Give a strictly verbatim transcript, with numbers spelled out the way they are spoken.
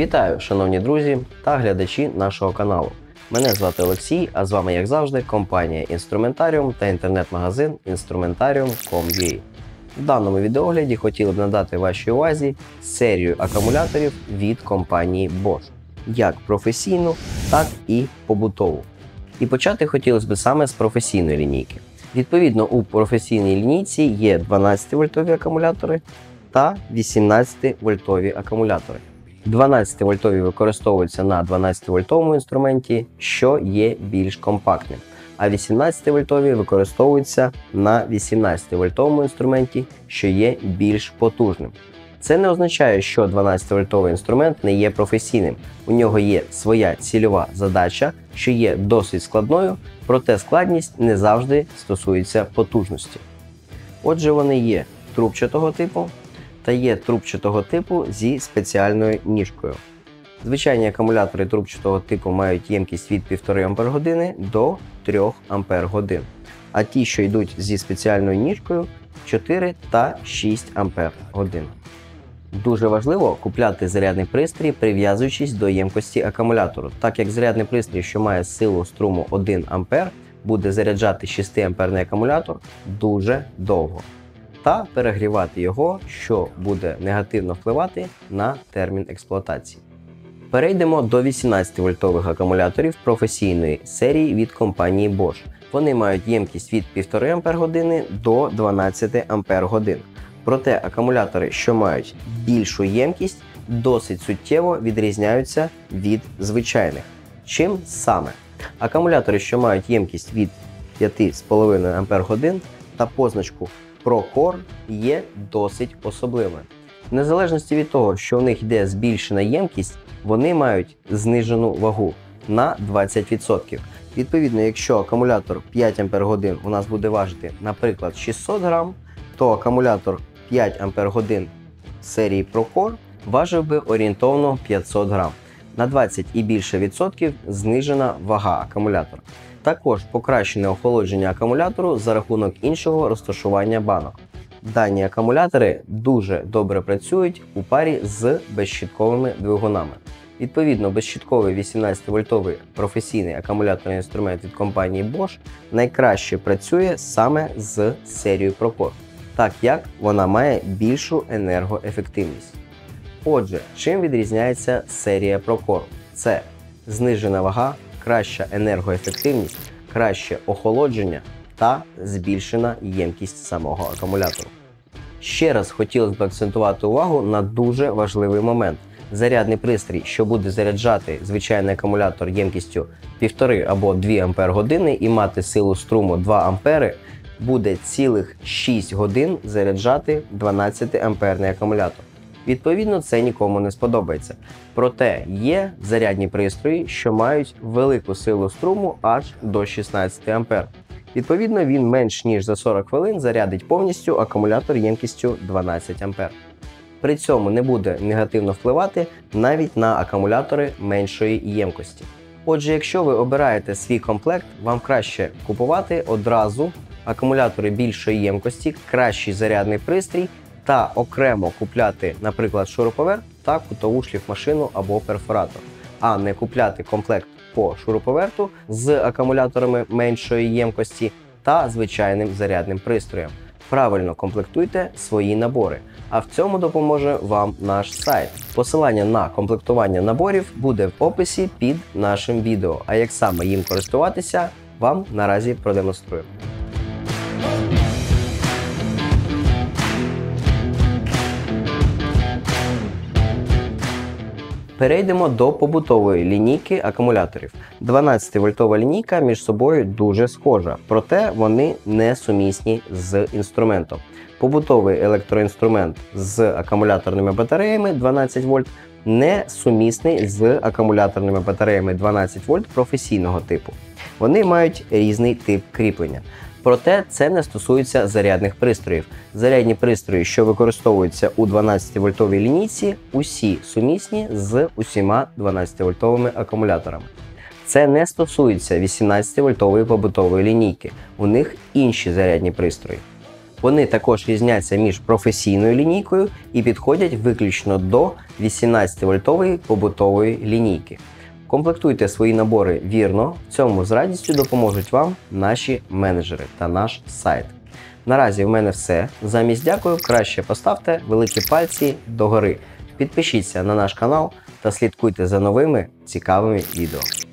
Вітаю, шановні друзі та глядачі нашого каналу. Мене звати Олексій, а з вами, як завжди, компанія Інструментаріум та інтернет-магазин інструментаріум крапка ком крапка ю а. В даному відеогляді хотіли б надати вашій увазі серію акумуляторів від компанії Bosch, як професійну, так і побутову. І почати хотілося б саме з професійної лінійки. Відповідно, у професійній лінійці є дванадцятивольтові акумулятори та вісімнадцятивольтові акумулятори. дванадцятивольтові використовуються на дванадцятивольтовому інструменті, що є більш компактним, а вісімнадцятивольтові використовуються на вісімнадцятивольтовому інструменті, що є більш потужним. Це не означає, що дванадцятивольтовий інструмент не є професійним. У нього є своя цільова задача, що є досить складною, проте складність не завжди стосується потужності. Отже, вони є трубчатого типу та є трубчатого типу зі спеціальною ніжкою. Звичайні акумулятори трубчатого типу мають ємкість від півтори ампер години до трьох ампер годин, а ті, що йдуть зі спеціальною ніжкою, чотири та шість ампер годин. Дуже важливо купляти зарядний пристрій, прив'язуючись до ємкості акумулятору, так як зарядний пристрій, що має силу струму один ампер, буде заряджати шестиамперний акумулятор дуже довго та перегрівати його, що буде негативно впливати на термін експлуатації. Перейдемо до вісімнадцятивольтових акумуляторів професійної серії від компанії Bosch. Вони мають ємкість від півтори ампер години до дванадцяти ампер годин. Проте акумулятори, що мають більшу ємкість, досить суттєво відрізняються від звичайних. Чим саме? Акумулятори, що мають ємкість від п'яти з половиною ампер годин та позначку ProCore, є досить особливими. В незалежності від того, що в них йде збільшена ємкість, вони мають знижену вагу на двадцять відсотків. Відповідно, якщо акумулятор п'ять ампер годин у нас буде важити, наприклад, шістсот грам, то акумулятор п'ять ампер годин серії ProCore важив би орієнтовно п'ятсот грам. На двадцять і більше відсотків знижена вага акумулятора. Також покращене охолодження акумулятору за рахунок іншого розташування банок. Дані акумулятори дуже добре працюють у парі з безщітковими двигунами. Відповідно, безщітковий вісімнадцятивольтовий професійний акумуляторний інструмент від компанії Bosch найкраще працює саме з серією ProCore, так як вона має більшу енергоефективність. Отже, чим відрізняється серія ProCore? Це знижена вага, краща енергоефективність, краще охолодження та збільшена ємкість самого акумулятору. Ще раз хотілося б акцентувати увагу на дуже важливий момент. Зарядний пристрій, що буде заряджати звичайний акумулятор ємкістю півтори або дві ампер години і мати силу струму два ампери, буде цілих шість годин заряджати дванадцятиамперний акумулятор. Відповідно, це нікому не сподобається. Проте є зарядні пристрої, що мають велику силу струму аж до шістнадцяти ампер. Відповідно, він менш ніж за сорок хвилин зарядить повністю акумулятор ємкістю дванадцять ампер. При цьому не буде негативно впливати навіть на акумулятори меншої ємкості. Отже, якщо ви обираєте свій комплект, вам краще купувати одразу акумулятори більшої ємкості, кращий зарядний пристрій та окремо купляти, наприклад, шуруповерт та кутову шліфмашину або перфоратор, а не купляти комплект по шуруповерту з акумуляторами меншої ємкості та звичайним зарядним пристроєм. Правильно комплектуйте свої набори, а в цьому допоможе вам наш сайт. Посилання на комплектування наборів буде в описі під нашим відео, а як саме їм користуватися, вам наразі продемонструємо. Перейдемо до побутової лінійки акумуляторів. дванадцятивольтова лінійка між собою дуже схожа, проте вони не сумісні з інструментом. Побутовий електроінструмент з акумуляторними батареями дванадцять вольт не сумісний з акумуляторними батареями дванадцять вольт професійного типу. Вони мають різний тип кріплення. Проте це не стосується зарядних пристроїв. Зарядні пристрої, що використовуються у дванадцятивольтовій лінійці, усі сумісні з усіма дванадцятивольтовими акумуляторами. Це не стосується вісімнадцятивольтової побутової лінійки. У них інші зарядні пристрої. Вони також різняться між професійною лінійкою і підходять виключно до вісімнадцятивольтової побутової лінійки. Комплектуйте свої набори вірно, в цьому з радістю допоможуть вам наші менеджери та наш сайт. Наразі в мене все. Замість дякую, краще поставте великі пальці догори. Підпишіться на наш канал та слідкуйте за новими цікавими відео.